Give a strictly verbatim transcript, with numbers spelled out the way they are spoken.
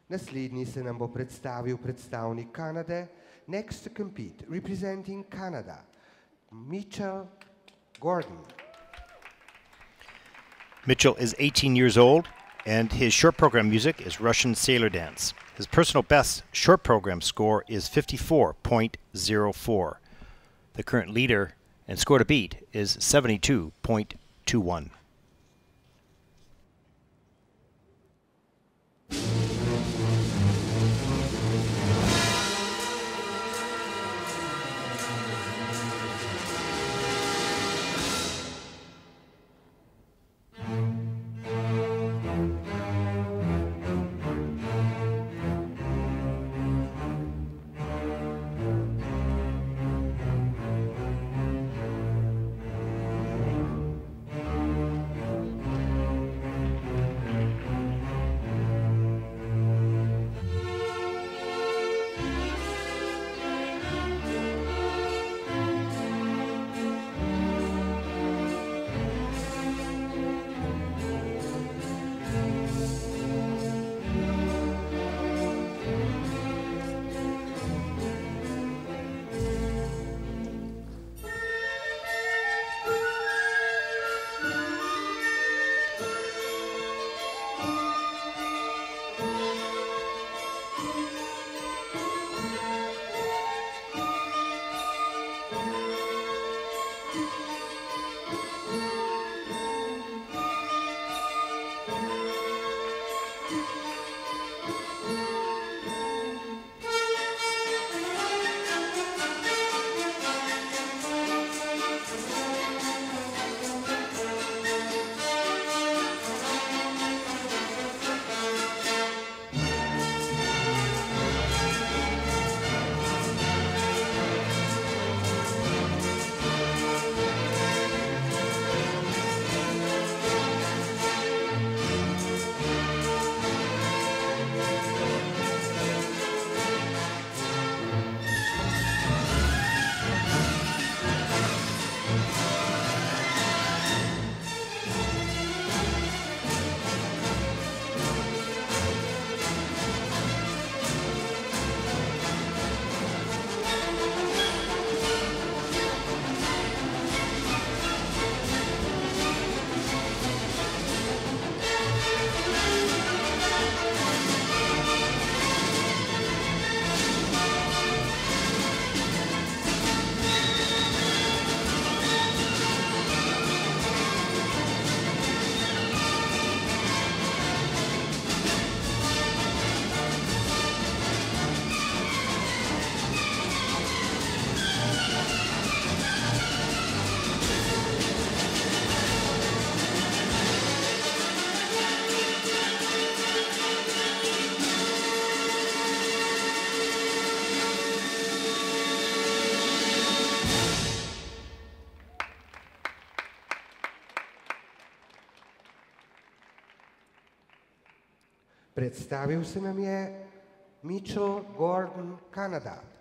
Naslednji se nam bo predstavil predstavnik Kanade. Next to compete, representing Canada, Mitchell Gordon. Mitchell is eighteen years old, and his short program music is Russian sailor dance. His personal best short program score is fifty-four point zero four. The current leader and score to beat is seventy-two point two one. Predstavil se nam je Mitchell Gordon, Kanada.